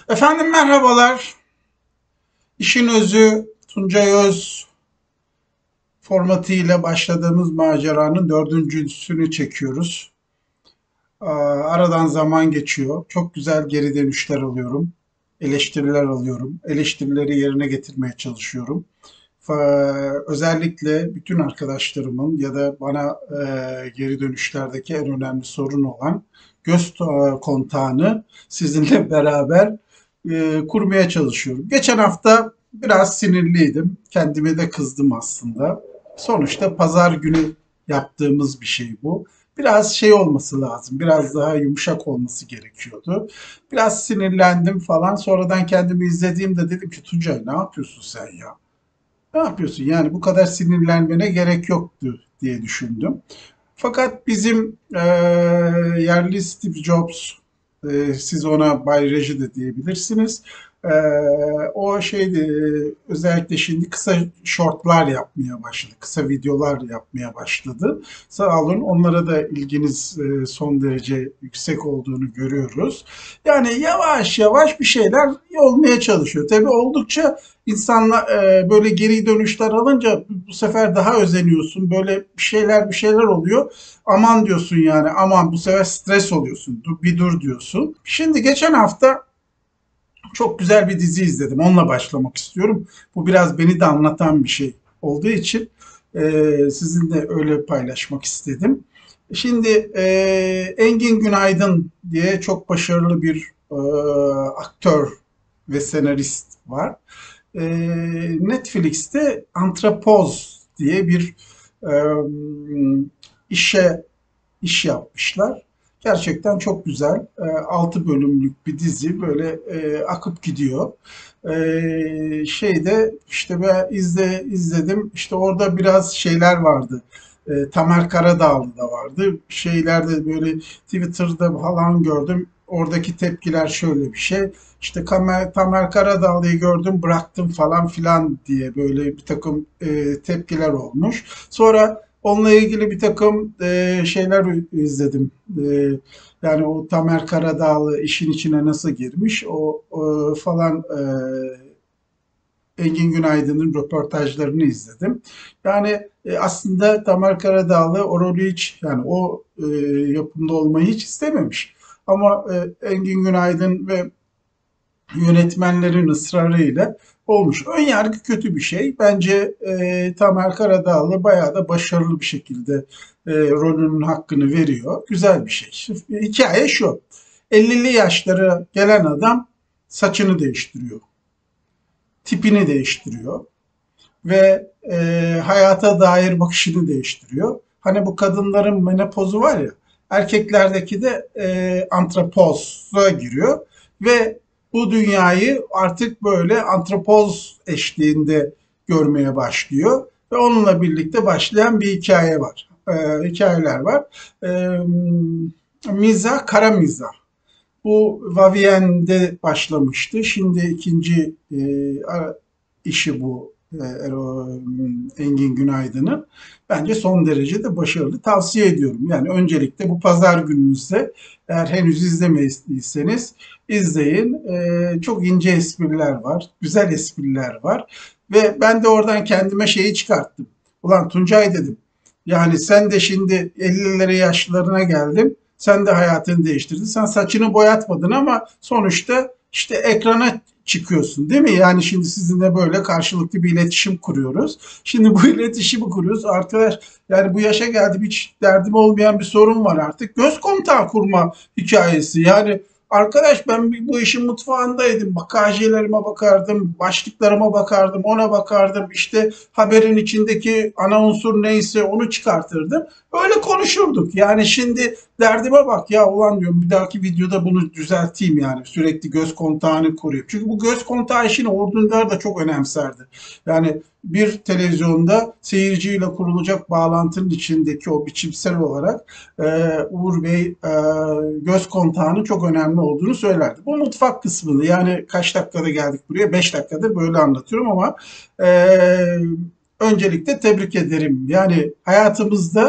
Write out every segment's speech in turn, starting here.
Efendim merhabalar. İşin özü Tuncay Öz formatıyla başladığımız maceranın dördüncüsünü çekiyoruz. Aradan zaman geçiyor. Çok güzel geri dönüşler alıyorum. Eleştiriler alıyorum. Eleştirileri yerine getirmeye çalışıyorum. Özellikle bütün arkadaşlarımın ya da bana geri dönüşlerdeki en önemli sorun olan göz kontağını sizinle beraber kurmaya çalışıyorum. Geçen hafta biraz sinirliydim. Kendime de kızdım aslında. Sonuçta pazar günü yaptığımız bir şey bu. Biraz şey olması lazım. Biraz daha yumuşak olması gerekiyordu. Biraz sinirlendim falan. Sonradan kendimi izlediğimde dedim ki Tuncay ne yapıyorsun sen ya? Ne yapıyorsun? Yani bu kadar sinirlenmene gerek yoktu diye düşündüm. Fakat bizim yerli Steve Jobs, siz ona Bay Reji de diyebilirsiniz. Eee, O şeydi, özellikle şimdi kısa shortlar yapmaya başladı, kısa videolar yapmaya başladı. Sağ olun, onlara da ilginiz son derece yüksek olduğunu görüyoruz. Yani yavaş yavaş bir şeyler olmaya çalışıyor. Tabii oldukça İnsanla böyle geri dönüşler alınca bu sefer daha özeniyorsun. Böyle bir şeyler oluyor. Aman diyorsun yani aman bu sefer stres oluyorsun. Dur, bir dur diyorsun. Şimdi geçen hafta çok güzel bir dizi izledim. Onunla başlamak istiyorum. Bu biraz beni de anlatan bir şey olduğu için sizinle öyle paylaşmak istedim. Şimdi Engin Günaydın diye çok başarılı bir aktör ve senarist var. Netflix'te Antropoz diye bir e, işe iş yapmışlar. Gerçekten çok güzel. 6 bölümlük bir dizi böyle akıp gidiyor. Şeyde işte ben izledim. İşte orada biraz şeyler vardı. Tamer Karadağlı da vardı. Şeylerde böyle Twitter'da falan gördüm. Oradaki tepkiler şöyle bir şey. İşte Tamer Karadağlı'yı gördüm bıraktım falan filan diye böyle bir takım tepkiler olmuş. Sonra onunla ilgili bir takım şeyler izledim. Yani o Tamer Karadağlı işin içine nasıl girmiş o falan Engin Günaydın'ın röportajlarını izledim. Yani aslında Tamer Karadağlı o rolü hiç yani o yapımda olmayı hiç istememiş. Ama Engin Günaydın ve yönetmenlerin ısrarıyla olmuş. Ön yargı kötü bir şey. Bence Tamer Karadağlı bayağı da başarılı bir şekilde rolünün hakkını veriyor. Güzel bir şey. Hikaye şu. 50'li yaşlara gelen adam saçını değiştiriyor. Tipini değiştiriyor. Ve hayata dair bakışını değiştiriyor. Hani bu kadınların menopozu var ya, erkeklerdeki de antropoza giriyor ve bu dünyayı artık böyle antropoz eşliğinde görmeye başlıyor ve onunla birlikte başlayan bir hikaye var. Hikayeler var. E, Mizah, kara mizah. Bu Vivienne'de başlamıştı. Şimdi ikinci işi bu Engin Günaydın'ın. Bence son derece de başarılı. Tavsiye ediyorum. Yani öncelikle bu pazar gününüzde eğer henüz izlemediyseniz izleyin. Çok ince espriler var. Güzel espriler var. Ve ben de oradan kendime şeyi çıkarttım. Ulan Tuncay dedim. Yani sen de şimdi 50'lere yaşlarına geldin. Sen de hayatını değiştirdin. Sen saçını boyatmadın ama sonuçta işte ekrana çıkıyorsun değil mi? Yani şimdi sizinle böyle karşılıklı bir iletişim kuruyoruz. Şimdi bu iletişimi kuruyoruz. Arkadaş yani bu yaşa geldim hiç derdim olmayan bir sorun var artık. Göz kontağı kurma hikayesi. Yani arkadaş ben bu işin mutfağındaydım. Bakajelerime bakardım, başlıklarıma bakardım, ona bakardım. İşte haberin içindeki ana unsur neyse onu çıkartırdım. Öyle konuşurduk. Yani şimdi derdime bak ya ulan diyorum bir dahaki videoda bunu düzelteyim yani. Sürekli göz kontağını koruyup. Çünkü bu göz kontağı işini Orhun Dündar da çok önemserdi. Yani bir televizyonda seyirciyle kurulacak bağlantının içindeki o biçimsel olarak Uğur Bey göz kontağının çok önemli olduğunu söylerdi. Bu mutfak kısmını yani kaç dakikada geldik buraya? 5 dakikadır böyle anlatıyorum ama e, öncelikle tebrik ederim. Yani hayatımızda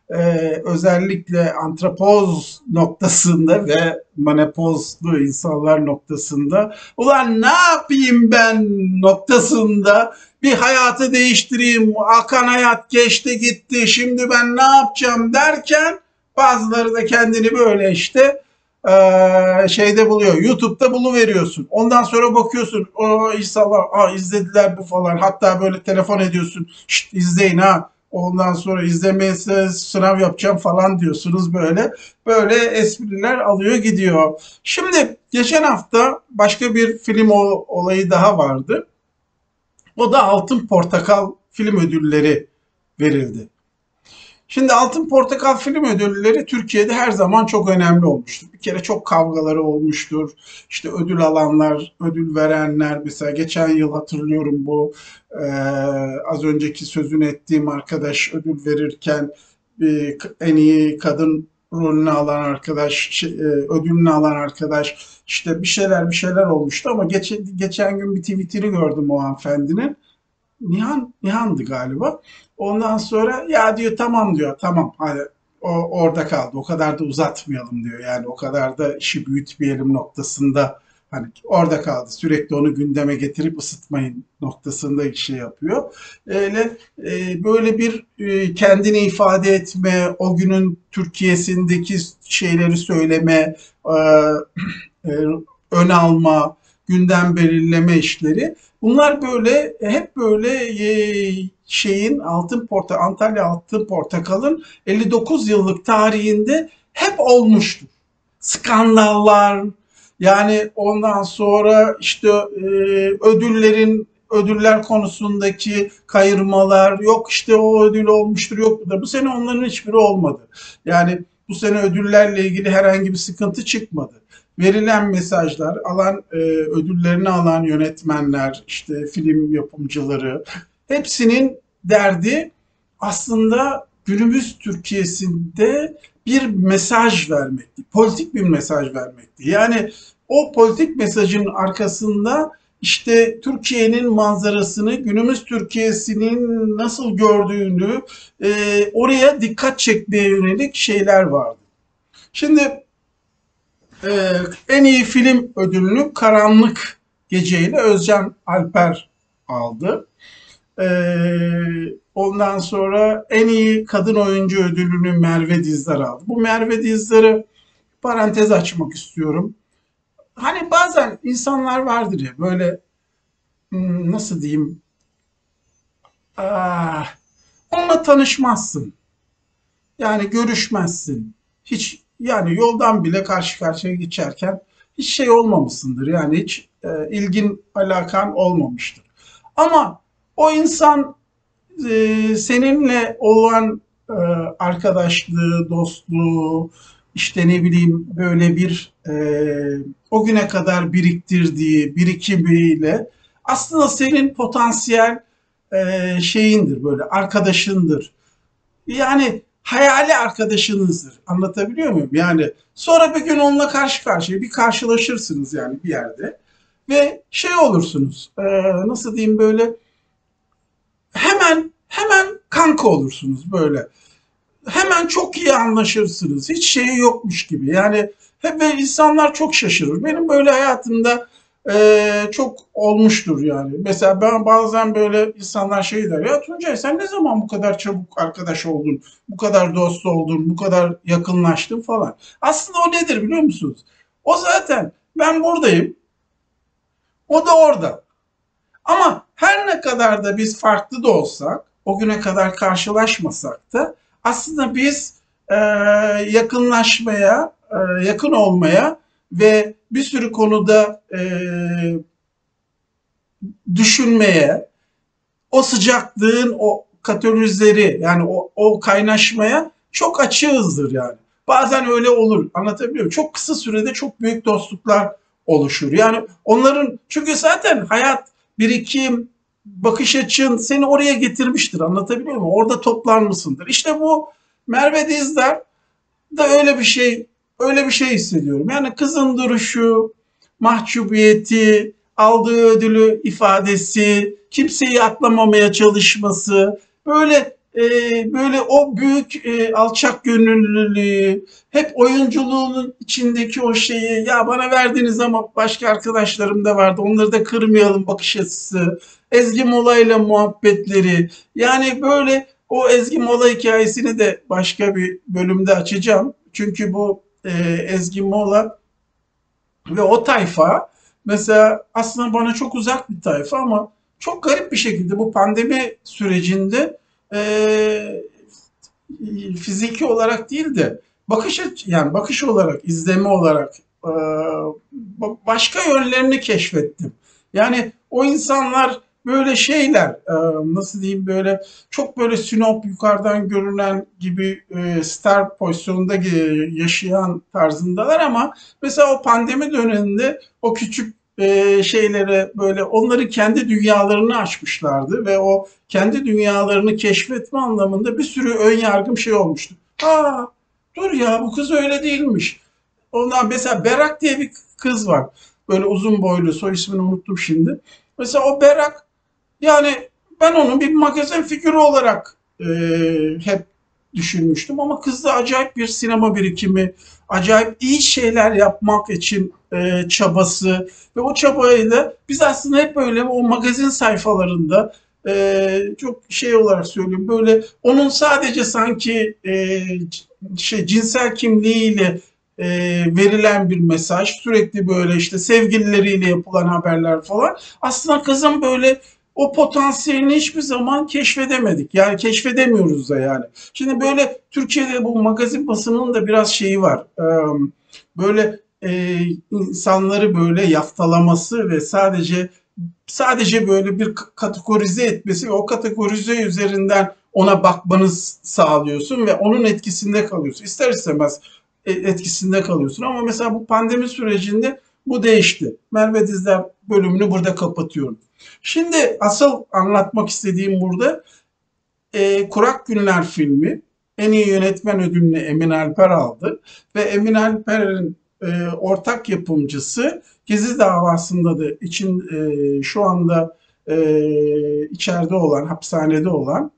özellikle antropoz noktasında ve menopozlu insanlar noktasında ulan ne yapayım ben noktasında bir hayatı değiştireyim, akan hayat geçti gitti, şimdi ben ne yapacağım derken bazıları da kendini böyle işte şeyde buluyor. YouTube'da buluveriyorsun. Ondan sonra bakıyorsun. O insanlar izlediler bu falan. Hatta böyle telefon ediyorsun. Şşt izleyin ha. Ondan sonra izlemeyse sınav yapacağım falan diyorsunuz böyle. Böyle espriler alıyor gidiyor. Şimdi geçen hafta başka bir film olayı daha vardı. O da Altın Portakal film ödülleri verildi. Şimdi Altın Portakal Film Ödülleri Türkiye'de her zaman çok önemli olmuştur. Bir kere çok kavgaları olmuştur. İşte ödül alanlar, ödül verenler. Mesela geçen yıl hatırlıyorum bu az önceki sözünü ettiğim arkadaş ödül verirken en iyi kadın rolünü alan arkadaş, ödülünü alan arkadaş işte bir şeyler olmuştu ama geçen gün bir tweetini gördüm o hanımefendinin. Nihan'dı galiba. Ondan sonra ya diyor tamam diyor tamam hadi orada kaldı. O kadar da uzatmayalım diyor. Yani o kadar da işi büyütmeyelim noktasında hani orada kaldı. Sürekli onu gündeme getirip ısıtmayın noktasında şey yapıyor. Öyle böyle bir kendini ifade etme, o günün Türkiye'sindeki şeyleri söyleme, e, ön alma, gündem belirleme işleri. Bunlar böyle hep böyle şeyin Antalya Altın Portakal'ın 59 yıllık tarihinde hep olmuştur. Skandallar yani ondan sonra işte ödüller konusundaki kayırmalar yok işte o ödül olmuştur yok da bu sene onların hiçbiri olmadı. Yani bu sene ödüllerle ilgili herhangi bir sıkıntı çıkmadı. Verilen mesajlar, ödüllerini alan yönetmenler, işte film yapımcıları, hepsinin derdi aslında günümüz Türkiye'sinde bir mesaj vermekti, politik bir mesaj vermekti. Yani o politik mesajın arkasında işte Türkiye'nin manzarasını, günümüz Türkiye'sinin nasıl gördüğünü, oraya dikkat çekmeye yönelik şeyler vardı. Şimdi en iyi film ödülünü Karanlık Gece ile Özcan Alper aldı. Ondan sonra en iyi kadın oyuncu ödülünü Merve Dizdar aldı. Bu Merve Dizdar'ı parantez açmak istiyorum. Hani bazen insanlar vardır ya böyle nasıl diyeyim ah, onunla tanışmazsın. Yani görüşmezsin. Hiç yani yoldan bile karşı karşıya geçerken hiç şey olmamışsındır. Yani hiç ilgin alakan olmamıştır. Ama o insan seninle olan arkadaşlığı, dostluğu, işte ne bileyim böyle bir o güne kadar biriktirdiği birikimiyle aslında senin potansiyel şeyindir böyle arkadaşındır. Yani hayali arkadaşınızdır. Anlatabiliyor muyum? Yani sonra bir gün onunla karşı karşıya bir karşılaşırsınız yani bir yerde ve şey olursunuz. Nasıl diyeyim böyle hemen kanka olursunuz böyle. Hemen çok iyi anlaşırsınız. Hiç şeyi yokmuş gibi. Yani hep ve insanlar çok şaşırır. Benim böyle hayatımda çok olmuştur yani. Mesela ben bazen böyle insanlar şey der. Ya Tuncay sen ne zaman bu kadar çabuk arkadaş oldun? Bu kadar dost oldun? Bu kadar yakınlaştın falan. Aslında o nedir biliyor musunuz? O zaten ben buradayım. O da orada. Ama her ne kadar da biz farklı da olsak, o güne kadar karşılaşmasak da aslında biz yakınlaşmaya, yakın olmaya ve bir sürü konuda düşünmeye, o sıcaklığın o katalizörleri yani o kaynaşmaya çok açığızdır yani. Bazen öyle olur. Anlatabiliyor muyum? Çok kısa sürede çok büyük dostluklar oluşur. Yani onların çünkü zaten hayat birikim, bakış açın seni oraya getirmiştir. Anlatabiliyor muyum? Orada toplanmışsındır. İşte bu Merve Dizdar da öyle bir şey hissediyorum. Yani kızın duruşu, mahcubiyeti, aldığı ödülü ifadesi, kimseyi atlamamaya çalışması, böyle böyle o büyük alçak gönüllülüğü, hep oyunculuğunun içindeki o şeyi, ya bana verdiniz ama başka arkadaşlarım da vardı, onları da kırmayalım bakış açısı, Ezgi Mola'yla muhabbetleri, yani böyle o Ezgi Mola hikayesini de başka bir bölümde açacağım. Çünkü bu Ezgi Mola ve o tayfa mesela aslında bana çok uzak bir tayfa ama çok garip bir şekilde bu pandemi sürecinde e, fiziki olarak değil de yani bakış olarak, izleme olarak e, başka yönlerini keşfettim. Yani o insanlar böyle şeyler, nasıl diyeyim, böyle çok böyle Sinop yukarıdan görünen gibi star pozisyonunda yaşayan tarzındalar ama mesela o pandemi döneminde o küçük şeylere böyle onların kendi dünyalarını açmışlardı ve o kendi dünyalarını keşfetme anlamında bir sürü ön yargım şey olmuştu. Aa, dur ya, bu kız öyle değilmiş. Ondan mesela Berak diye bir kız var. Böyle uzun boylu, soy ismini unuttum şimdi. Mesela o Berak, yani ben onu bir magazin figürü olarak hep düşünmüştüm ama kızda acayip bir sinema birikimi, acayip iyi şeyler yapmak için çabası ve o çabayı da biz aslında hep böyle o magazin sayfalarında çok şey olarak söyleyeyim, böyle onun sadece sanki cinsel kimliğiyle e, verilen bir mesaj, sürekli böyle işte sevgilileriyle yapılan haberler falan, aslında kızın böyle o potansiyelini hiçbir zaman keşfedemedik. Yani keşfedemiyoruz da yani. Şimdi böyle Türkiye'de bu magazin basının da biraz şeyi var. Böyle insanları böyle yaftalaması ve sadece böyle bir kategorize etmesi ve o kategorize üzerinden ona bakmanız sağlıyorsun ve onun etkisinde kalıyorsun. İster istemez etkisinde kalıyorsun. Ama mesela bu pandemi sürecinde bu değişti. Merve Dizler bölümünü burada kapatıyorum. Şimdi asıl anlatmak istediğim burada Kurak Günler filmi en iyi yönetmen ödülünü Emin Alper aldı ve Emin Alper'in ortak yapımcısı Gezi davasında da şu anda içeride olan, hapishanede olan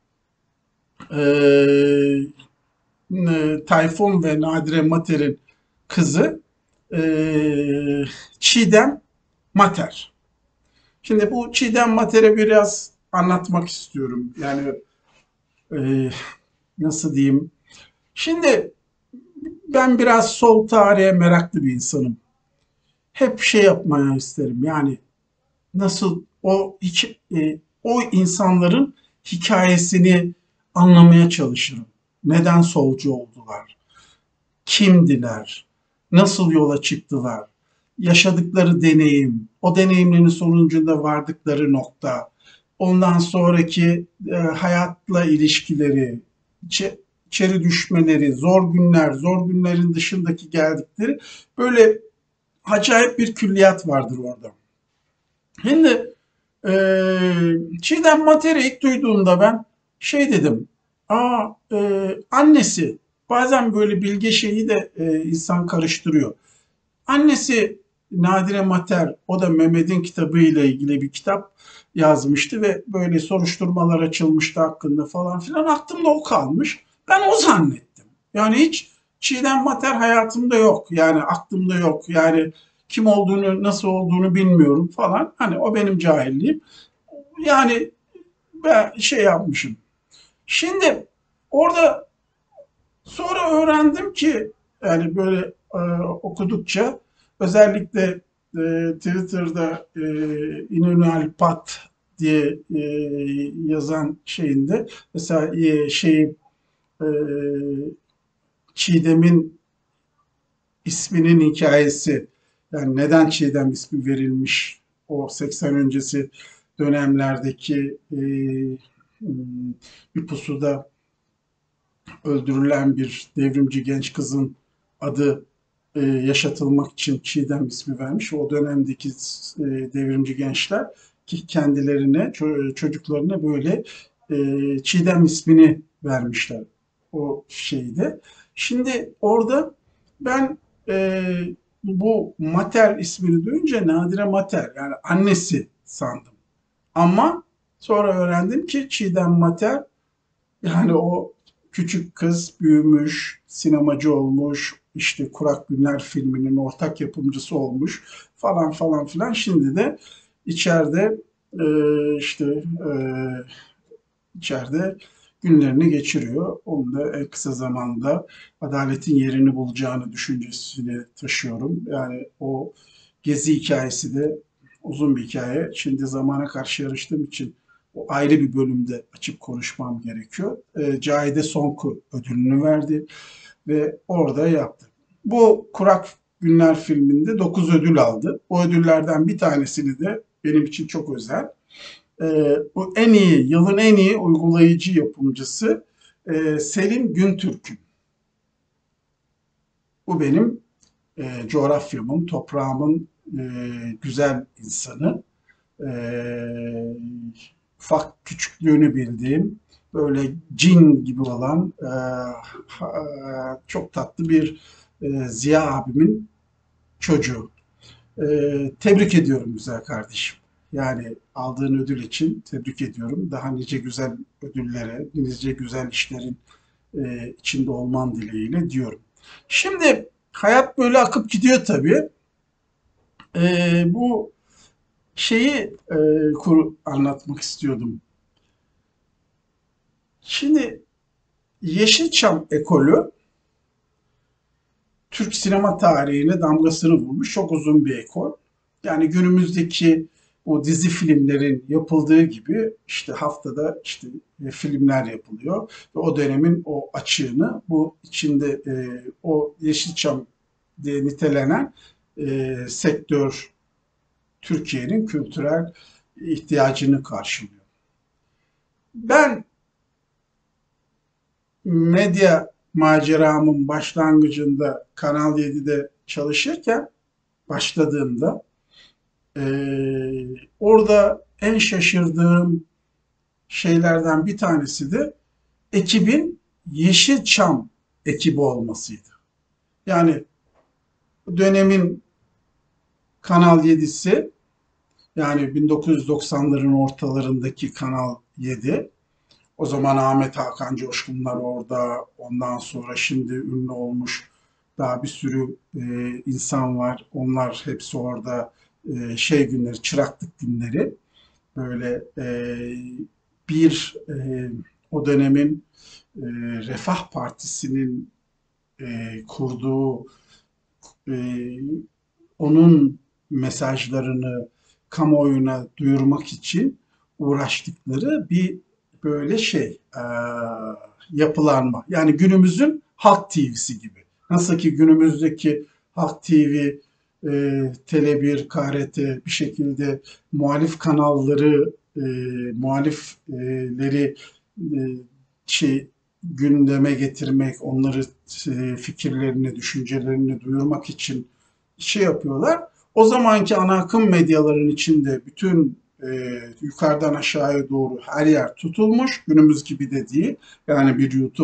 Tayfun ve Nadire Mater'in kızı e, Çiğdem Mater. Şimdi bu Çiğdem Mater'e biraz anlatmak istiyorum. Yani e, nasıl diyeyim? Şimdi ben biraz sol tarihe meraklı bir insanım. Hep şey yapmaya isterim. Yani nasıl o insanların hikayesini anlamaya çalışırım. Neden solcu oldular? Kimdiler? Nasıl yola çıktılar? Yaşadıkları deneyim, o deneyimlerin sonucunda vardıkları nokta, ondan sonraki hayatla ilişkileri, içeri düşmeleri, zor günler, zor günlerin dışındaki geldikleri, böyle acayip bir külliyat vardır orada. Şimdi Çiğdem Mater'i ilk duyduğumda ben şey dedim. Annesi, bazen böyle bilge şeyi de insan karıştırıyor. Annesi Nadire Mater, o da Mehmet'in kitabı ile ilgili bir kitap yazmıştı ve böyle soruşturmalar açılmıştı hakkında falan filan. Aklımda o kalmış. Ben o zannettim. Yani hiç Çiğdem Mater hayatımda yok. Yani aklımda yok. Yani kim olduğunu, nasıl olduğunu bilmiyorum falan. Hani o benim cahilliğim. Yani ben şey yapmışım. Şimdi orada sonra öğrendim ki, yani böyle okudukça, özellikle Twitter'da İnönü Alpat diye yazan şeyinde mesela e, Çiğdem'in isminin hikayesi, yani neden Çiğdem ismi verilmiş, o 80 öncesi dönemlerdeki bir pusuda öldürülen bir devrimci genç kızın adı yaşatılmak için Çiğdem ismi vermiş. O dönemdeki devrimci gençler ki kendilerine, çocuklarına böyle Çiğdem ismini vermişler o şeyde. Şimdi orada ben e, bu Mater ismini duyunca Nadire Mater, yani annesi sandım. Ama sonra öğrendim ki Çiğdem Mater Yani o küçük kız büyümüş, sinemacı olmuş, işte Kurak Günler filminin ortak yapımcısı olmuş falan falan filan. Şimdi de içeride işte içeride günlerini geçiriyor. Onu da en kısa zamanda adaletin yerini bulacağını düşüncesini taşıyorum. Yani o gezi hikayesi de uzun bir hikaye. Şimdi zamana karşı yarıştığım için o ayrı bir bölümde açıp konuşmam gerekiyor. Cahide Sonku ödülünü verdi ve orada yaptı. Bu Kurak Günler filminde 9 ödül aldı. O ödüllerden bir tanesini de benim için çok özel. Bu en iyi, yılın en iyi uygulayıcı yapımcısı Selim Güntürk'ün. Bu benim coğrafyamın, toprağımın güzel insanı. E, ufak küçüklüğünü bildiğim, böyle cin gibi olan çok tatlı bir Ziya abimin çocuğu. Tebrik ediyorum güzel kardeşim. Yani aldığın ödül için tebrik ediyorum. Daha nice güzel ödüllere, nice güzel işlerin içinde olman dileğiyle diyorum. Şimdi hayat böyle akıp gidiyor tabii. Bu şeyi anlatmak istiyordum. Şimdi Yeşilçam ekolü Türk sinema tarihine damgasını vurmuş çok uzun bir ekol. Yani günümüzdeki o dizi filmlerin yapıldığı gibi işte haftada işte filmler yapılıyor ve o dönemin o açığını bu içinde o Yeşilçam diye nitelenen sektör Türkiye'nin kültürel ihtiyacını karşılıyor. Ben medya maceramın başlangıcında Kanal 7'de çalışırken başladığımda orada en şaşırdığım şeylerden bir tanesi de ekibin Yeşilçam ekibi olmasıydı. Yani dönemin Kanal 7'si yani 1990'ların ortalarındaki Kanal 7. O zaman Ahmet Hakan Coşkunlar orada. Ondan sonra şimdi ünlü olmuş daha bir sürü insan var. Onlar hepsi orada şey günleri, çıraklık günleri. Böyle bir o dönemin Refah Partisi'nin kurduğu e, onun mesajlarını kamuoyuna duyurmak için uğraştıkları bir böyle şey yapılanma. Yani günümüzün Halk TV'si gibi. Nasıl ki günümüzdeki Halk TV, Tele1, KRT bir şekilde muhalif kanalları, muhalifleri e, şey gündeme getirmek, onları fikirlerini, düşüncelerini duyurmak için şey yapıyorlar. O zamanki ana akım medyaların içinde bütün yukarıdan aşağıya doğru her yer tutulmuş. Günümüz gibi de değil. Yani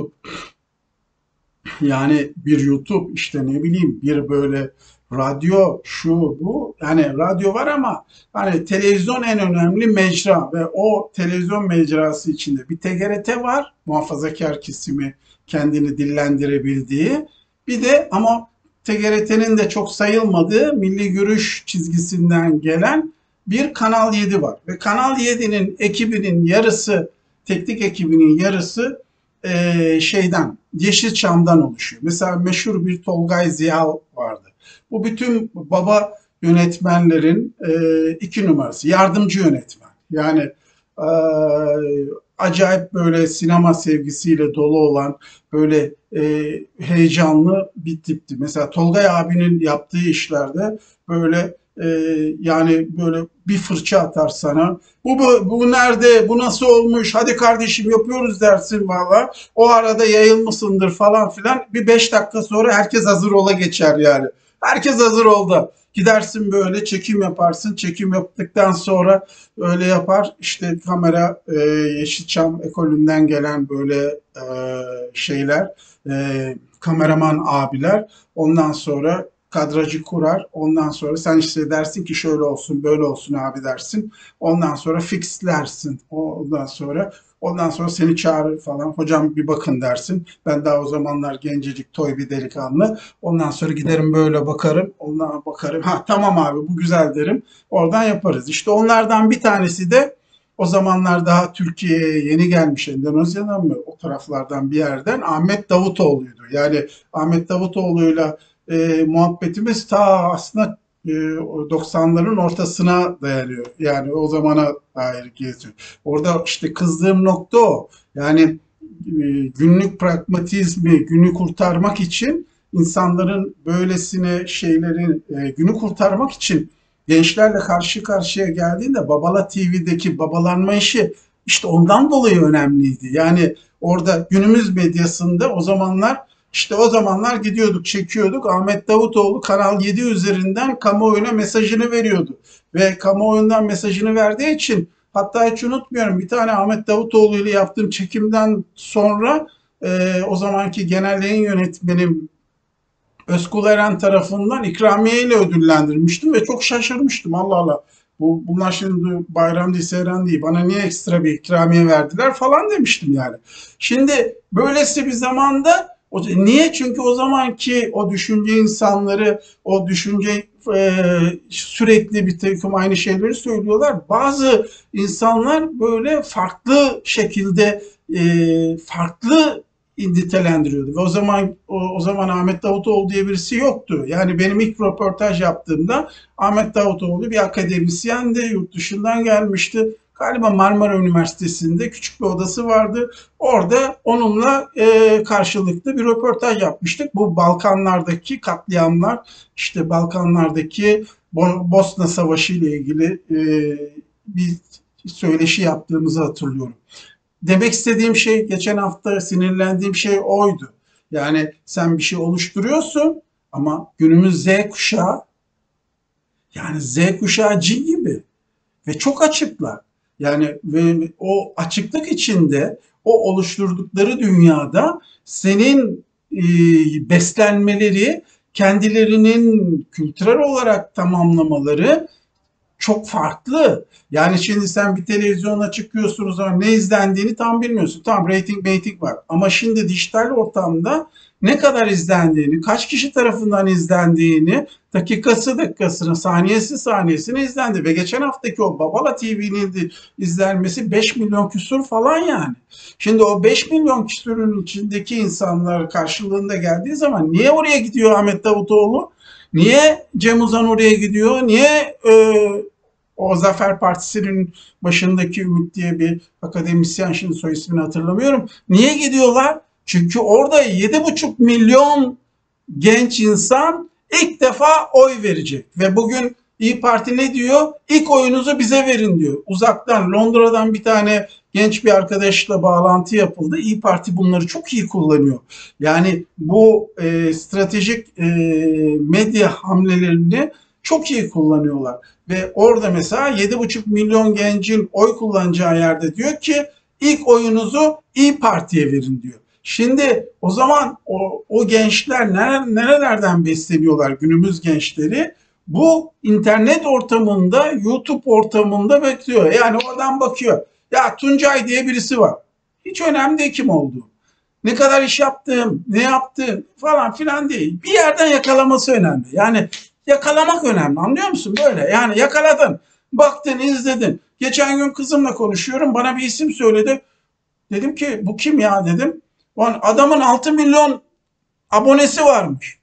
bir YouTube işte ne bileyim bir böyle radyo şu bu yani radyo var ama hani televizyon en önemli mecra ve o televizyon mecrası içinde bir TGRT var muhafazakar kesimi kendini dillendirebildiği bir de ama TGRT'nin de çok sayılmadığı milli görüş çizgisinden gelen bir Kanal 7 var ve Kanal 7'nin ekibinin yarısı teknik ekibinin yarısı şeyden Yeşilçam'dan oluşuyor. Mesela meşhur bir Tolgay Ziyal vardı. Bu bütün baba yönetmenlerin iki numarası, yardımcı yönetmen. Yani e, acayip böyle sinema sevgisiyle dolu olan böyle heyecanlı bir tipti. Mesela Tolgay abinin yaptığı işlerde böyle e, yani böyle bir fırça atar sana. Bu nerede, bu nasıl olmuş, hadi kardeşim yapıyoruz dersin valla. O arada yayılmışsındır falan filan. Bir 5 dakika sonra herkes hazır ola geçer yani. Herkes hazır oldu. Gidersin böyle çekim yaparsın. Çekim yaptıktan sonra öyle yapar. İşte kamera Yeşilçam ekolünden gelen böyle şeyler, kameraman abiler. Ondan sonra kadrajı kurar. Ondan sonra sen işte dersin ki şöyle olsun, böyle olsun abi dersin. Ondan sonra fixlersin. Ondan sonra Ondan sonra seni çağırır falan. Hocam bir bakın dersin. Ben daha o zamanlar gencecik, toy bir delikanlı. Ondan sonra giderim böyle bakarım. Ondan bakarım. Ha tamam abi bu güzel derim. Oradan yaparız. İşte onlardan bir tanesi de o zamanlar daha Türkiye'ye yeni gelmiş Endonezya'dan mı o taraflardan bir yerden Ahmet Davutoğlu'ydu. Yani Ahmet Davutoğlu'yla muhabbetimiz ta aslında 90'ların ortasına dayanıyor. Yani o zamana dair geziyor. Orada işte kızdığım nokta o. Yani günlük pragmatizmi, günü kurtarmak için insanların böylesine şeylerin günü kurtarmak için gençlerle karşı karşıya geldiğinde Babala TV'deki babalanma işi işte ondan dolayı önemliydi. Yani orada günümüz medyasında o zamanlar işte o zamanlar gidiyorduk, çekiyorduk. Ahmet Davutoğlu Kanal 7 üzerinden kamuoyuna mesajını veriyordu. Ve kamuoyundan mesajını verdiği için hatta hiç unutmuyorum bir tane Ahmet Davutoğlu ile yaptığım çekimden sonra o zamanki genel yayın yönetmenim Özkul Eren tarafından ikramiye ile ödüllendirmiştim ve çok şaşırmıştım. Allah Allah. Bunlar şimdi bayram değil, seyran değil. Bana niye ekstra bir ikramiye verdiler falan demiştim yani. Şimdi böylesi bir zamanda niye? Çünkü o zamanki o düşünce insanları, o düşünce sürekli bir takım aynı şeyleri söylüyorlar. Bazı insanlar böyle farklı şekilde farklı nitelendiriyordu. Ve o zaman Ahmet Davutoğlu diye birisi yoktu. Yani benim ilk röportaj yaptığımda Ahmet Davutoğlu bir akademisyendi, yurt dışından gelmişti. Galiba Marmara Üniversitesi'nde küçük bir odası vardı. Orada onunla karşılıklı bir röportaj yapmıştık. Bu Balkanlardaki katliamlar, işte Balkanlardaki Bosna Savaşı ile ilgili bir söyleşi yaptığımızı hatırlıyorum. Demek istediğim şey, geçen hafta sinirlendiğim şey oydu. Yani sen bir şey oluşturuyorsun ama günümüz Z kuşağı, yani Z kuşağı cin gibi ve çok açıklar. Yani ve o açıklık içinde o oluşturdukları dünyada senin beslenmeleri, kendilerinin kültürel olarak tamamlamaları çok farklı. Yani şimdi sen bir televizyona çıkıyorsunuz ama ne izlendiğini tam bilmiyorsun. Tam rating var. Ama şimdi dijital ortamda ne kadar izlendiğini, kaç kişi tarafından izlendiğini, dakikasına, saniyesine izlendi. Ve geçen haftaki o Babala TV'nin izlenmesi 5 milyon küsur falan yani. Şimdi o 5 milyon küsurun içindeki insanlar karşılığında geldiği zaman niye oraya gidiyor Ahmet Davutoğlu? Niye Cem Uzan oraya gidiyor? Niye o Zafer Partisi'nin başındaki Ümit diye bir akademisyen, şimdi soy ismini hatırlamıyorum. Niye gidiyorlar? Çünkü orada 7,5 milyon genç insan ilk defa oy verecek. Ve bugün İyi Parti ne diyor? İlk oyunuzu bize verin diyor. Uzaktan Londra'dan bir tane genç bir arkadaşla bağlantı yapıldı. İyi Parti bunları çok iyi kullanıyor. Yani bu stratejik medya hamlelerini çok iyi kullanıyorlar. Ve orada mesela 7,5 milyon gencin oy kullanacağı yerde diyor ki ilk oyunuzu İyi Parti'ye verin diyor. Şimdi o zaman o gençler nerelerden besleniyorlar, günümüz gençleri? Bu internet ortamında, YouTube ortamında bekliyor. Yani oradan bakıyor. Ya Tuncay diye birisi var. Hiç önemli değil kim olduğu. Ne kadar iş yaptım, ne yaptım falan filan değil. Bir yerden yakalaması önemli. Yani yakalamak önemli, anlıyor musun? Böyle yani yakaladın, baktın, izledin. Geçen gün kızımla konuşuyorum, bana bir isim söyledi. Dedim ki bu kim ya dedim. Adamın 6 milyon abonesi varmış.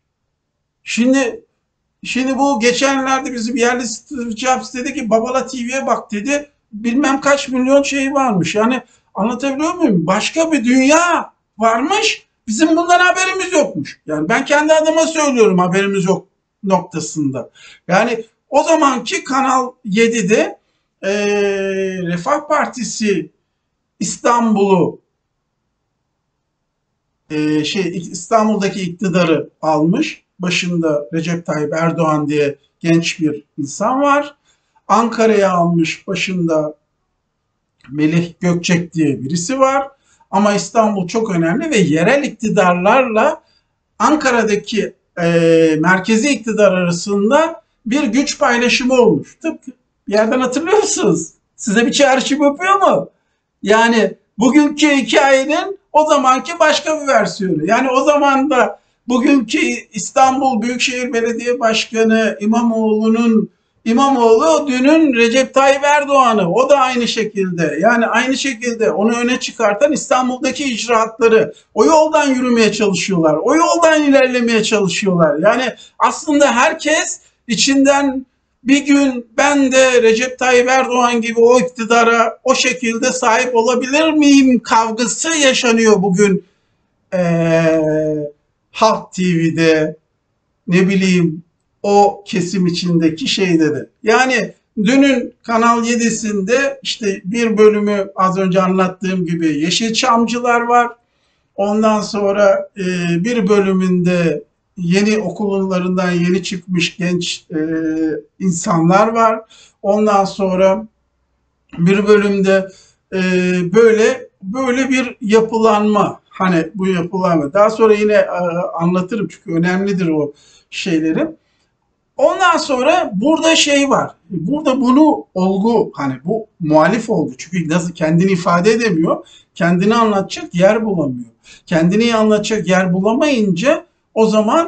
Şimdi Şimdi bu geçenlerde bizim yerli Steve Jobs dedi ki Babala TV'ye bak dedi. Bilmem kaç milyon şey varmış. Yani anlatabiliyor muyum? Başka bir dünya varmış. Bizim bundan haberimiz yokmuş. Yani ben kendi adıma söylüyorum haberimiz yok noktasında. Yani o zamanki Kanal 7'de Refah Partisi İstanbul'u İstanbul'daki iktidarı almış. Başında Recep Tayyip Erdoğan diye genç bir insan var. Ankara'ya almış, başında Melih Gökçek diye birisi var. Ama İstanbul çok önemli ve yerel iktidarlarla Ankara'daki merkezi iktidar arasında bir güç paylaşımı olmuş. Tıpkı bir yerden hatırlıyor musunuz? Size bir çağrışım yapıyor mu? Yani bugünkü hikayenin o zamanki başka bir versiyonu. Yani o zaman da bugünkü İstanbul Büyükşehir Belediye Başkanı İmamoğlu dünün Recep Tayyip Erdoğan'ı, o da aynı şekilde, yani aynı şekilde onu öne çıkartan İstanbul'daki icraatları, o yoldan yürümeye çalışıyorlar, o yoldan ilerlemeye çalışıyorlar. Yani aslında herkes içinden bir gün ben de Recep Tayyip Erdoğan gibi o iktidara o şekilde sahip olabilir miyim kavgası yaşanıyor bugün Halk TV'de, ne bileyim o kesim içindeki şeyde de. Yani dünün Kanal 7'sinde işte bir bölümü az önce anlattığım gibi Yeşilçamcılar var. Ondan sonra bir bölümünde yeni okullarından yeni çıkmış genç insanlar var. Ondan sonra bir bölümde böyle bir yapılanma, hani bu yapılanma. Daha sonra yine anlatırım çünkü önemlidir o şeyleri. Ondan sonra burada şey var. Burada bunu olgu, hani bu muhalif olgu. Çünkü nasıl kendini ifade edemiyor. Kendini anlatacak yer bulamıyor. Kendini anlatacak yer bulamayınca o zaman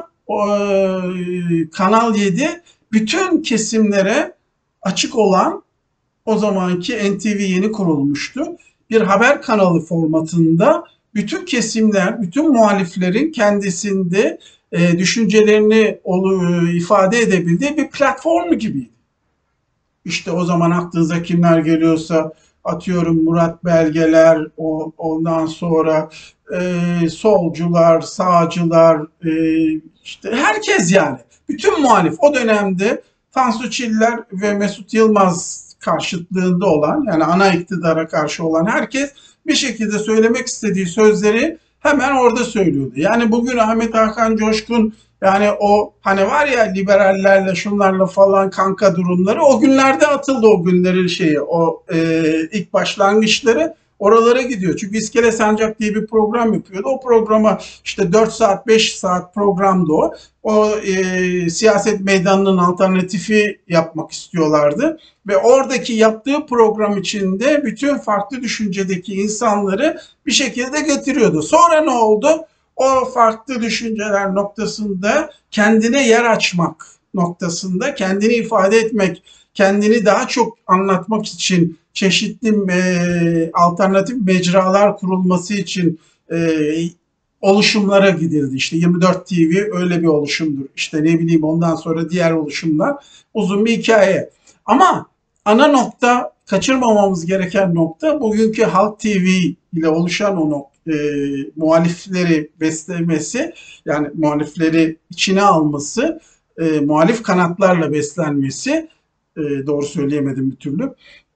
Kanal 7 bütün kesimlere açık olan, o zamanki NTV yeni kurulmuştu, bir haber kanalı formatında bütün kesimler, bütün muhaliflerin kendisinde düşüncelerini ifade edebildiği bir platformu gibiydi. İşte o zaman aklınıza kimler geliyorsa, atıyorum Murat Belgeler, ondan sonra solcular, sağcılar, işte herkes yani. Bütün muhalif o dönemde Tansu Çiller ve Mesut Yılmaz karşıtlığında olan, yani ana iktidara karşı olan herkes bir şekilde söylemek istediği sözleri hemen orada söylüyordu. Yani bugün Ahmet Hakan Coşkun, yani o hani var ya liberallerle şunlarla falan kanka durumları, o günlerde atıldı, o günlerin şeyi, o ilk başlangıçları oralara gidiyor. Çünkü İskele Sancak diye bir program yapıyordu. O programa işte 4 saat 5 saat programdı o. O siyaset meydanının alternatifi yapmak istiyorlardı. Ve oradaki yaptığı program içinde bütün farklı düşüncedeki insanları bir şekilde getiriyordu. Sonra ne oldu? O farklı düşünceler noktasında kendine yer açmak noktasında, kendini ifade etmek, kendini daha çok anlatmak için çeşitli alternatif mecralar kurulması için oluşumlara gidildi. İşte 24 TV öyle bir oluşumdur. İşte ne bileyim ondan sonra diğer oluşumlar, uzun bir hikaye. Ama ana nokta, kaçırmamamız gereken nokta, bugünkü Halk TV ile oluşan o muhalifleri beslemesi, yani muhalifleri içine alması, muhalif kanatlarla beslenmesi, doğru söyleyemedim bir türlü.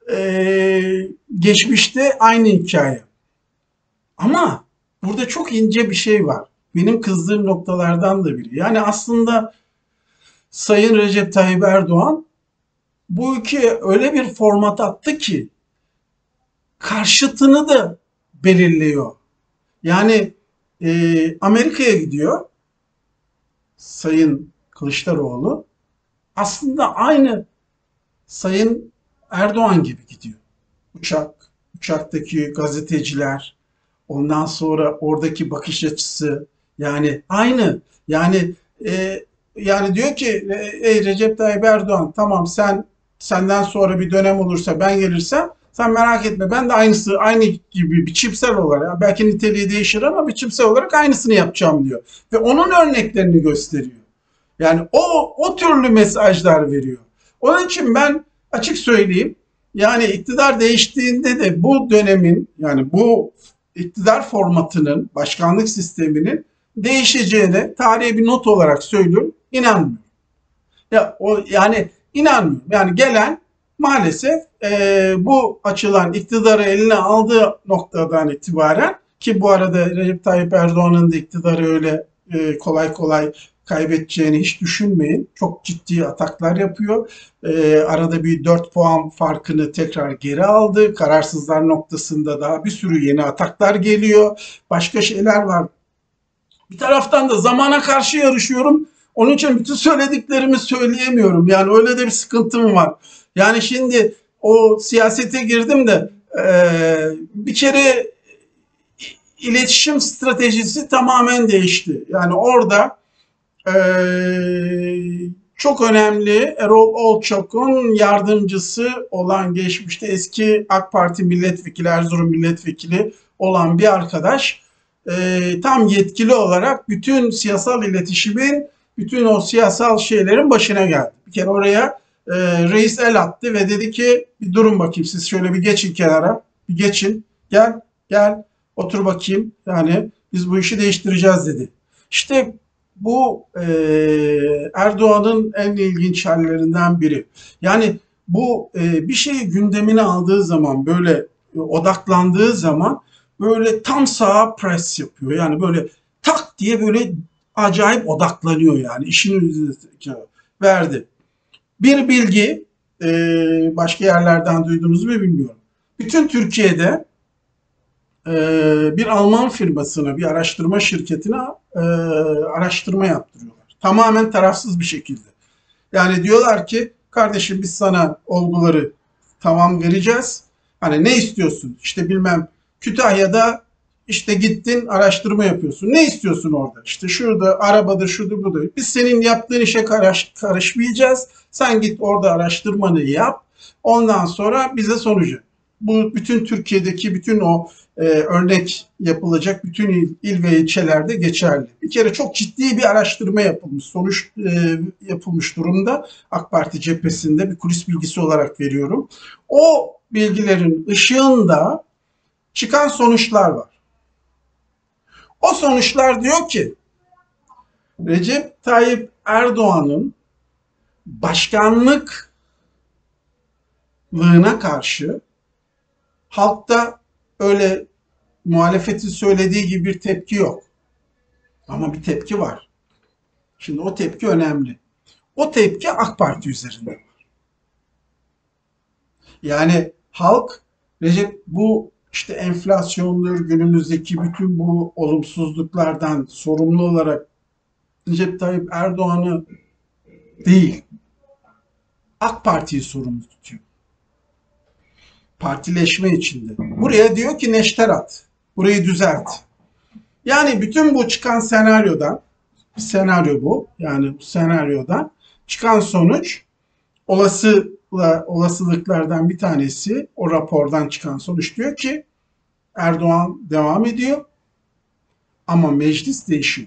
Geçmişte aynı hikaye. Ama burada çok ince bir şey var. Benim kızdığım noktalardan da biri. Yani aslında Sayın Recep Tayyip Erdoğan bu ülkeye öyle bir format attı ki karşıtını da belirliyor. Yani Amerika'ya gidiyor Sayın Kılıçdaroğlu. Aslında aynı Sayın Erdoğan gibi gidiyor. Uçaktaki gazeteciler, ondan sonra oradaki bakış açısı, yani aynı. Yani yani diyor ki ey Recep Tayyip Erdoğan, tamam senden sonra bir dönem olursa ben gelirsem sen merak etme, ben de aynı gibi biçimsel olarak, belki niteliği değişir ama biçimsel olarak aynısını yapacağım diyor. Ve onun örneklerini gösteriyor. Yani o türlü mesajlar veriyor. Onun için ben açık söyleyeyim, yani iktidar değiştiğinde de bu dönemin, yani bu iktidar formatının, başkanlık sisteminin değişeceğine, tarihe bir not olarak söylüyorum, inanmıyorum. Yani inanmıyorum. Yani gelen maalesef bu açılan iktidarı eline aldığı noktadan itibaren, ki bu arada Recep Tayyip Erdoğan'ın da iktidarı öyle kolay kolay kaybedeceğini hiç düşünmeyin. Çok ciddi ataklar yapıyor. Arada bir 4 puan farkını tekrar geri aldı. Kararsızlar noktasında daha bir sürü yeni ataklar geliyor. Başka şeyler var. Bir taraftan da zamana karşı yarışıyorum. Onun için bütün söylediklerimi söyleyemiyorum. Yani öyle de bir sıkıntım var. Yani şimdi o siyasete girdim de bir kere iletişim stratejisi tamamen değişti. Yani orada çok önemli Erol Olçok'un yardımcısı olan geçmişte eski AK Parti milletvekili, Erzurum milletvekili olan bir arkadaş tam yetkili olarak bütün siyasal iletişimin, bütün o siyasal şeylerin başına geldi. Bir kere oraya reis el attı ve dedi ki bir durun bakayım siz şöyle bir geçin kenara, bir geçin, gel, gel, otur bakayım. Yani biz bu işi değiştireceğiz dedi. İşte bu Erdoğan'ın en ilginç hallerinden biri. Yani bu bir şeyi gündemine aldığı zaman böyle odaklandığı zaman böyle tam sağa pres yapıyor. Yani böyle tak diye böyle acayip odaklanıyor yani işini verdi. Bir bilgi başka yerlerden duyduğunuzu mu bilmiyorum. Bütün Türkiye'de bir Alman firmasına, bir araştırma şirketine araştırma yaptırıyorlar. Tamamen tarafsız bir şekilde. Yani diyorlar ki kardeşim biz sana olguları tamam vereceğiz. Hani ne istiyorsun? İşte bilmem Kütahya'da işte gittin araştırma yapıyorsun. Ne istiyorsun orada? İşte şurada arabadır, şudur budur. Biz senin yaptığın işe karışmayacağız. Sen git orada araştırmanı yap. Ondan sonra bize sonucu. Bu bütün Türkiye'deki bütün o örnek yapılacak bütün il ve ilçelerde geçerli. Bir kere çok ciddi bir araştırma yapılmış, sonuç yapılmış durumda. AK Parti cephesinde bir kulis bilgisi olarak veriyorum. O bilgilerin ışığında çıkan sonuçlar var. O sonuçlar diyor ki Recep Tayyip Erdoğan'ın başkanlıklığına karşı halkta öyle muhalefetin söylediği gibi bir tepki yok. Ama bir tepki var. Şimdi o tepki önemli. O tepki AK Parti üzerinde. Yani halk Recep bu işte enflasyondur, günümüzdeki bütün bu olumsuzluklardan sorumlu olarak Recep Tayyip Erdoğan'ı değil, AK Parti'yi sorumlu tutuyor. Partileşme içinde. Buraya diyor ki neşter at. Burayı düzelt. Yani bütün bu çıkan senaryodan, bir senaryo bu. Yani bu senaryodan çıkan sonuç olasılıklardan bir tanesi o rapordan çıkan sonuç diyor ki Erdoğan devam ediyor ama meclis değişiyor.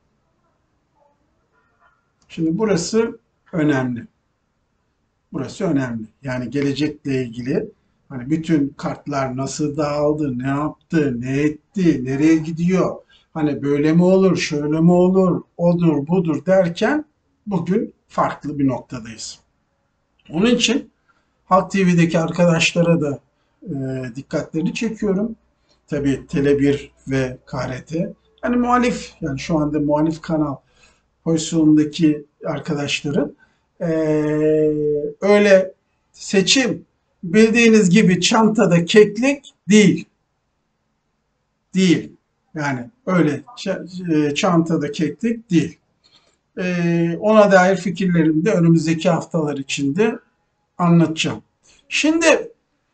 Şimdi burası önemli. Burası önemli. Yani gelecekle ilgili hani bütün kartlar nasıl dağıldı, ne yaptı, ne etti, nereye gidiyor? Hani böyle mi olur, şöyle mi olur, odur, budur derken bugün farklı bir noktadayız. Onun için Halk TV'deki arkadaşlara da dikkatlerini çekiyorum. Tabii Tele1 ve KRT. Yani muhalif, yani şu anda muhalif kanal pozisyonundaki arkadaşların e, öyle seçim bildiğiniz gibi çantada keklik değil. Değil. Yani öyle çantada keklik değil. Ona dair fikirlerimi de önümüzdeki haftalar içinde anlatacağım. Şimdi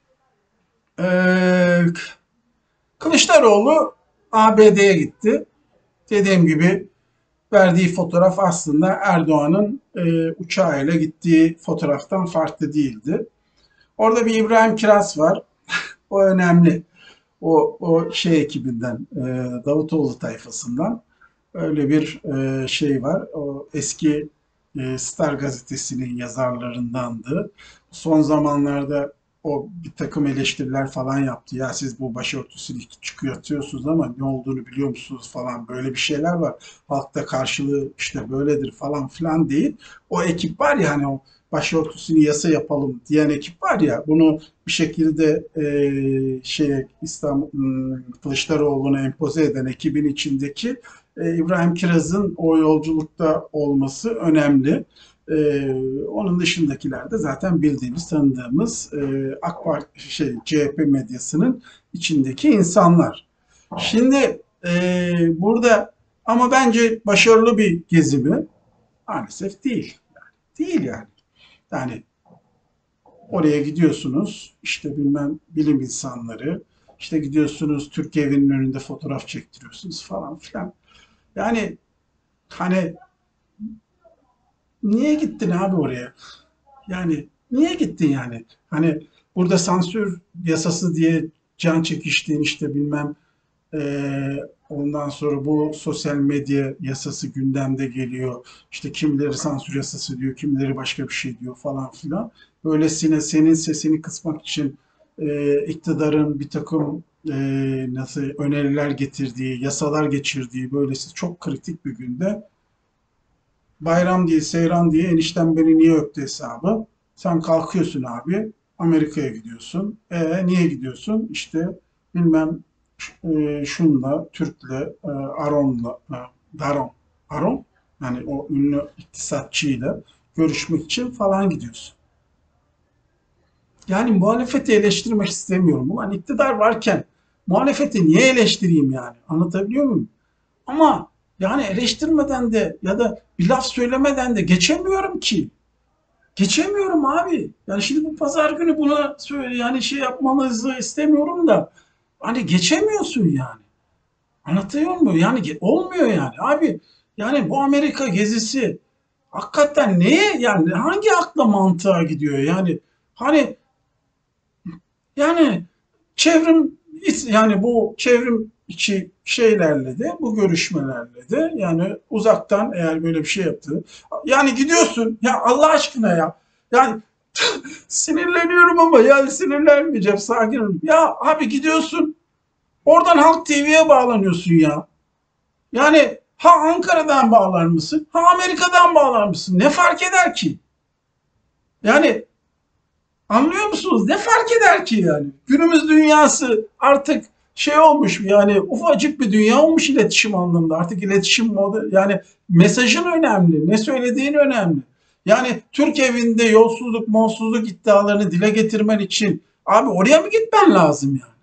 Kılıçdaroğlu ABD'ye gitti. Dediğim gibi verdiği fotoğraf aslında Erdoğan'ın uçağıyla gittiği fotoğraftan farklı değildi. Orada bir İbrahim Kiraz var. O önemli. O şey ekibinden, Davutoğlu tayfasından. Öyle bir şey var. O eski Star gazetesinin yazarlarındandı. Son zamanlarda o bir takım eleştiriler falan yaptı. Ya siz bu başörtüsünü çıkartıyorsunuz ama ne olduğunu biliyor musunuz falan böyle bir şeyler var. Halkta karşılığı işte böyledir falan filan değil. O ekip var ya hani o başörtüsünü yasa yapalım diyen ekip var ya bunu bir şekilde İstanbul Kılıçdaroğlu'na empoze eden ekibin içindeki İbrahim Kiraz'ın o yolculukta olması önemli. Onun dışındakiler de zaten bildiğimiz, tanıdığımız AK Parti CHP medyasının içindeki insanlar. Şimdi burada ama bence başarılı bir gezi mi? Maalesef değil. Değil yani. Yani oraya gidiyorsunuz, işte bilmem bilim insanları, İşte gidiyorsunuz Türk evinin önünde fotoğraf çektiriyorsunuz falan filan. Yani hani niye gittin abi oraya? Yani niye gittin yani? Hani burada sansür yasası diye can çekiştiğin işte bilmem ondan sonra bu sosyal medya yasası gündemde geliyor. İşte kimileri sansür yasası diyor, kimileri başka bir şey diyor falan filan. Böylesine senin sesini kısmak için iktidarın bir takım nasıl öneriler getirdiği, yasalar geçirdiği böylesi çok kritik bir günde bayram diye, seyran diye enişten beni niye öptü hesabı. Sen kalkıyorsun abi, Amerika'ya gidiyorsun. Niye gidiyorsun? İşte bilmem şunla, Türk'le, Aron'la, Daron, Aron, yani o ünlü iktisatçıyla görüşmek için falan gidiyorsun. Yani muhalefeti eleştirmek istemiyorum. Ulan iktidar varken muhalefeti niye eleştireyim yani? Anlatabiliyor muyum? Ama yani eleştirmeden de ya da bir laf söylemeden de geçemiyorum ki. Geçemiyorum abi. Yani şimdi bu pazar günü buna söyle yani şey yapmanızı istemiyorum da hani geçemiyorsun yani. Anlatıyor muyum? Yani olmuyor yani. Abi yani bu Amerika gezisi hakikaten neye yani hangi akla mantığa gidiyor yani hani yani çevrim yani bu çevrim içi şeylerle de bu görüşmelerle de yani uzaktan eğer böyle bir şey yaptı yani gidiyorsun ya Allah aşkına yani sinirleniyorum ama yani sinirlenmeyeceğim sakin olun. Ya abi gidiyorsun oradan Halk TV'ye bağlanıyorsun ya. Yani ha Ankara'dan bağlar mısın? Ha Amerika'dan bağlar mısın? Ne fark eder ki? Yani anlıyor musunuz? Ne fark eder ki yani? Günümüz dünyası artık şey olmuş yani ufacık bir dünya olmuş iletişim anlamında. Artık iletişim modu yani mesajın önemli. Ne söylediğin önemli. Yani Türk evinde yolsuzluk, molsuzluk iddialarını dile getirmen için abi oraya mı gitmen lazım yani?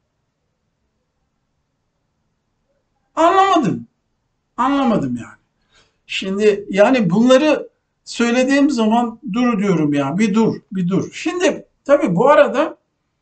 Anlamadım. Anlamadım yani. Şimdi yani bunları söylediğim zaman dur diyorum ya bir dur bir dur. Şimdi tabii bu arada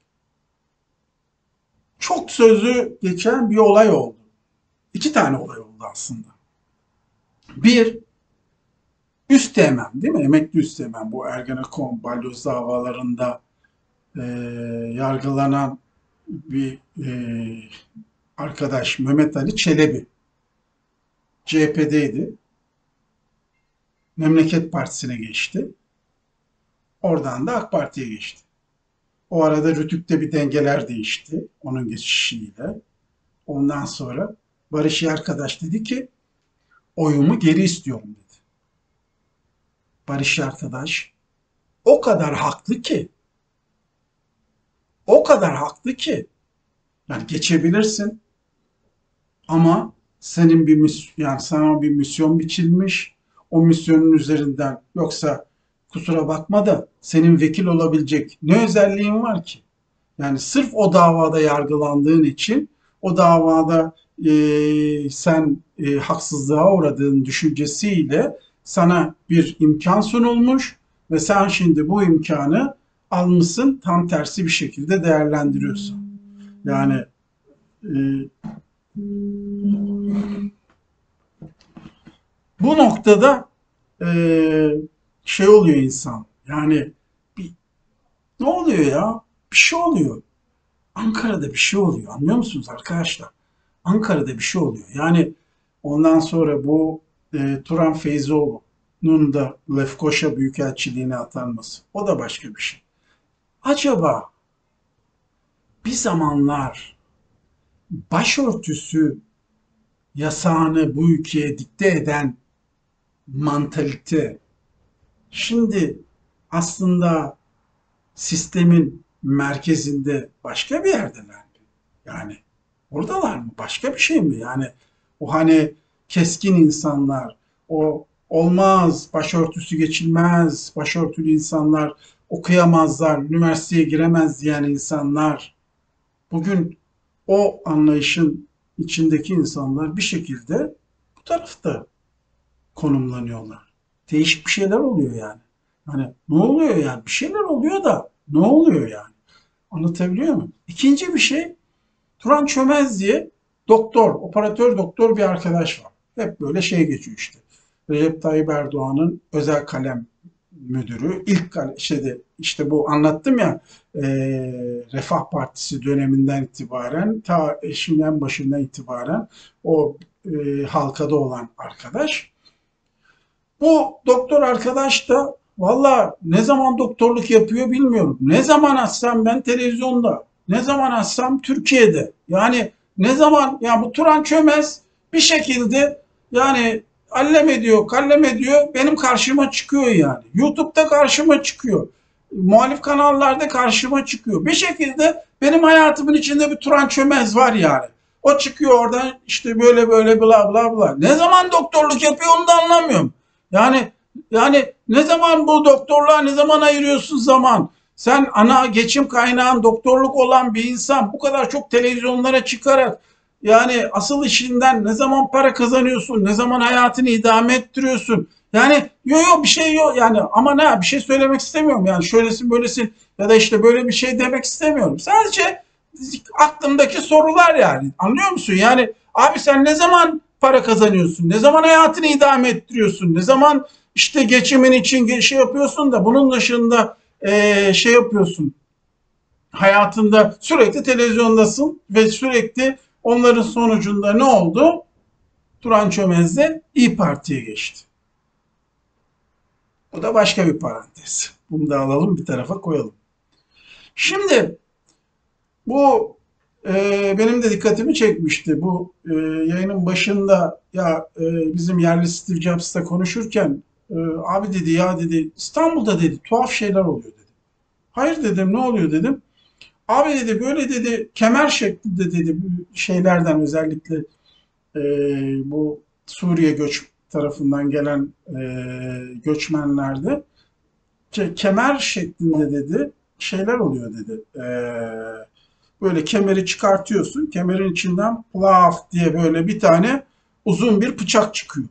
çok sözü geçen bir olay oldu. İki tane olay oldu aslında. Bir, Üsteğmen değil mi? Emekli Üsteğmen bu Ergenekon balyoz davalarında e, yargılanan bir arkadaş Mehmet Ali Çelebi. CHP'deydi. Memleket Partisi'ne geçti. Oradan da AK Parti'ye geçti. O arada Rütük'te bir dengeler değişti onun geçişiyle. Ondan sonra Barış arkadaş dedi ki oyumu geri istiyorum dedi. Barış arkadaş o kadar haklı ki o kadar haklı ki yani geçebilirsin ama senin bir yani sana bir misyon biçilmiş. O misyonun üzerinden yoksa kusura bakma da senin vekil olabilecek ne özelliğin var ki? Yani sırf o davada yargılandığın için o davada sen haksızlığa uğradığın düşüncesiyle sana bir imkan sunulmuş ve sen şimdi bu imkanı almışsın tam tersi bir şekilde değerlendiriyorsun. Yani e, bu noktada e, şey oluyor insan yani bir, ne oluyor ya? Bir şey oluyor. Ankara'da bir şey oluyor anlıyor musunuz arkadaşlar? Ankara'da bir şey oluyor. Yani ondan sonra bu Turan Feyzoğlu'nun da Lefkoşa Büyükelçiliğine atanması. O da başka bir şey. Acaba bir zamanlar başörtüsü yasağını bu ülkeye dikte eden mantalite şimdi aslında sistemin merkezinde başka bir yerdeler mi? Yani oradalar mı? Başka bir şey mi? Yani o hani keskin insanlar, o olmaz, başörtüsü geçilmez, başörtülü insanlar okuyamazlar, üniversiteye giremez diyen insanlar, bugün o anlayışın içindeki insanlar bir şekilde bu tarafta konumlanıyorlar. Değişik bir şeyler oluyor yani. Hani ne oluyor yani? Bir şeyler oluyor da ne oluyor yani? Anlatabiliyor muyum? İkinci bir şey Turan Çömez diye doktor, operatör doktor bir arkadaş var. Hep böyle şey geçiyor işte. Recep Tayyip Erdoğan'ın özel kalem müdürü. İlk şeyde işte bu anlattım ya, e, Refah Partisi döneminden itibaren ta işin en başından itibaren o halkada olan arkadaş. Bu doktor arkadaş da valla ne zaman doktorluk yapıyor bilmiyorum. Ne zaman açsam ben televizyonda, ne zaman açsam Türkiye'de. Yani ne zaman ya bu Turan Çömez bir şekilde yani allem ediyor, kallem ediyor benim karşıma çıkıyor yani. YouTube'da karşıma çıkıyor. Muhalif kanallarda karşıma çıkıyor. Bir şekilde benim hayatımın içinde bir Turan Çömez var yani. O çıkıyor oradan işte böyle böyle bla bla bla. Ne zaman doktorluk yapıyor onu da anlamıyorum. Yani yani ne zaman bu doktorluğa ne zaman ayırıyorsun zaman? Sen ana geçim kaynağın doktorluk olan bir insan bu kadar çok televizyonlara çıkarak yani asıl işinden ne zaman para kazanıyorsun? Ne zaman hayatını idame ettiriyorsun? Yani yok bir şey yok yani ama ne bir şey söylemek istemiyorum yani şöylesin böylesin ya da işte böyle bir şey demek istemiyorum. Sadece aklımdaki sorular yani anlıyor musun? Yani abi sen ne zaman para kazanıyorsun? Ne zaman hayatını idame ettiriyorsun? Ne zaman işte geçimin için şey yapıyorsun da bunun dışında şey yapıyorsun. Hayatında sürekli televizyondasın ve sürekli onların sonucunda ne oldu? Turan Çömez de İyi Parti'ye geçti. Bu da başka bir parantez. Bunu da alalım bir tarafa koyalım. Şimdi bu benim de dikkatimi çekmişti. Bu yayının başında ya bizim yerli Steve Jobs'la konuşurken abi dedi ya dedi İstanbul'da dedi tuhaf şeyler oluyor dedi. Hayır dedim ne oluyor dedim. Abi dedi böyle dedi kemer şeklinde dedi şeylerden özellikle e, bu Suriye göç tarafından gelen göçmenlerde kemer şeklinde dedi şeyler oluyor dedi. Böyle kemeri çıkartıyorsun. Kemerin içinden plaf diye böyle bir tane uzun bir bıçak çıkıyor.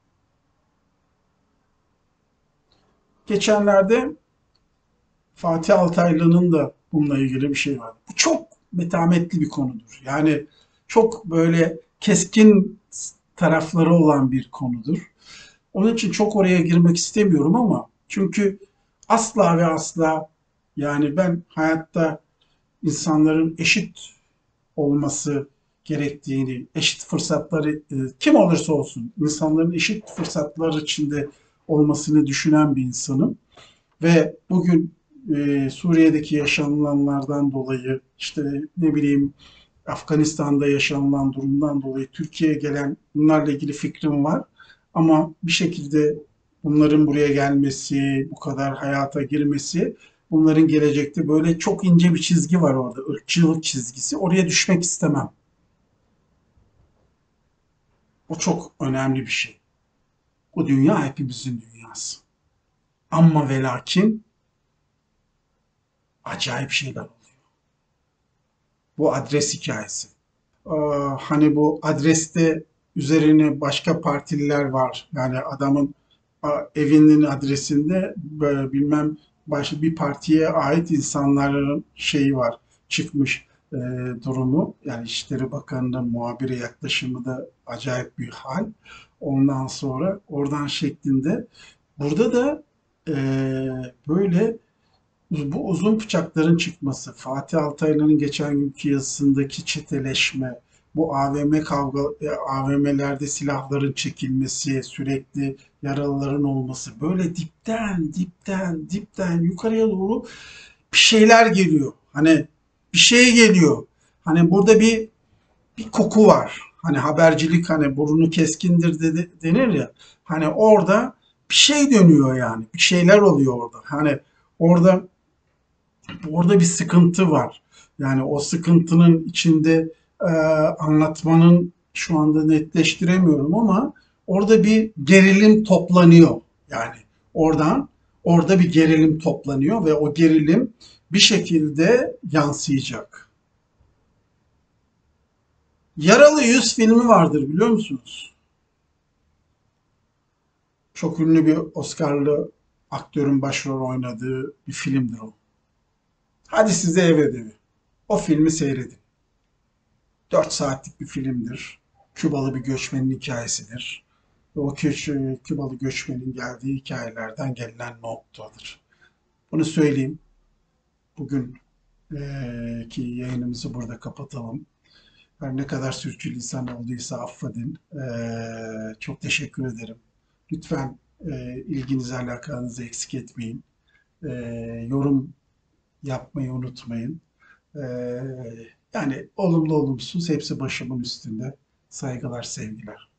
Geçenlerde Fatih Altaylı'nın da bununla ilgili bir şey var. Bu çok metametli bir konudur. Yani çok böyle keskin tarafları olan bir konudur. Onun için çok oraya girmek istemiyorum ama çünkü asla ve asla yani ben hayatta insanların eşit olması gerektiğini, eşit fırsatları kim olursa olsun insanların eşit fırsatlar içinde olmasını düşünen bir insanım. Ve bugün Suriye'deki yaşanılanlardan dolayı işte ne bileyim Afganistan'da yaşanılan durumdan dolayı Türkiye'ye gelen bunlarla ilgili fikrim var. Ama bir şekilde bunların buraya gelmesi, bu kadar hayata girmesi, bunların gelecekte böyle çok ince bir çizgi var orada, ırkçılık çizgisi. Oraya düşmek istemem. O çok önemli bir şey. O dünya hepimizin dünyası. Ama ve lakin acayip şeyler oluyor. Bu adres hikayesi. Hani bu adreste üzerine başka partililer var. Yani adamın evinin adresinde bilmem başka bir partiye ait insanların şeyi var. Çıkmış durumu. Yani İçişleri Bakanı'nın muhabire yaklaşımı da acayip bir hal. Ondan sonra oradan şeklinde. Burada da e, böyle bu uzun bıçakların çıkması, Fatih Altaylı'nın geçen günkü yazısındaki çeteleşme, bu AVM kavga, AVM'lerde silahların çekilmesi, sürekli yaralıların olması, böyle dipten yukarıya doğru bir şeyler geliyor. Hani bir şey geliyor. Hani burada bir koku var. Hani habercilik hani burnu keskindir denir ya. Hani orada bir şey dönüyor yani. Bir şeyler oluyor orada. Hani orada orada bir sıkıntı var. Yani o sıkıntının içinde anlatmanın şu anda netleştiremiyorum ama orada bir gerilim toplanıyor. Yani oradan orada bir gerilim toplanıyor ve o gerilim bir şekilde yansıyacak. Yaralı Yüz filmi vardır biliyor musunuz? Çok ünlü bir Oscar'lı aktörün başrol oynadığı bir filmdir o. Hadi size ev ödevi. O filmi seyredin. 4 saatlik bir filmdir. Kübalı bir göçmenin hikayesidir. O Kübalı göçmenin geldiği hikayelerden gelinen noktadır. Bunu söyleyeyim. Bugün ki yayınımızı burada kapatalım. Her ne kadar sürçülisan olduysa affedin. Çok teşekkür ederim. Lütfen ilginizi alakanızı eksik etmeyin. Ee, Yorum yapmayı unutmayın. Yani olumlu olumsuz hepsi başımın üstünde. Saygılar, sevgiler.